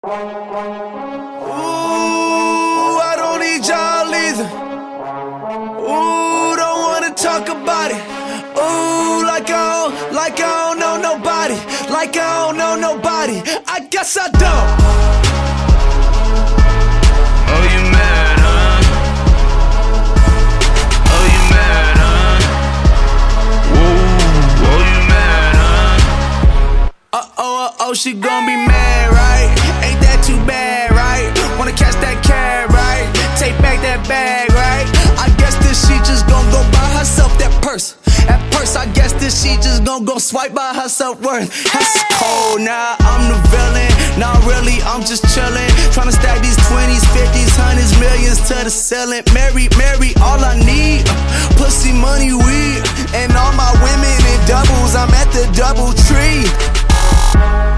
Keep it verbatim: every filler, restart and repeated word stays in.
Ooh, I don't need y'all either. Ooh, don't wanna talk about it. Ooh, like I don't, like I don't know nobody. Like I don't know nobody. I guess I don't. Oh, you mad, huh? Oh, you mad, huh? Whoa, oh, you mad, huh? Uh-oh, uh-oh, she gon' be mad, right? Ain't that too bad, right? Wanna catch that cab, right? Take back that bag, right? I guess this she just gon' go buy herself that purse. That purse, I guess this she just gon' go swipe by her self-worth. That's cold, now I'm the villain. Nah, really, I'm just chillin'. Tryna stack these twenties, fifties, hundreds, millions to the ceiling. Mary, Mary, all I need, uh, pussy, money, weed. And all my women in doubles, I'm at the double tree.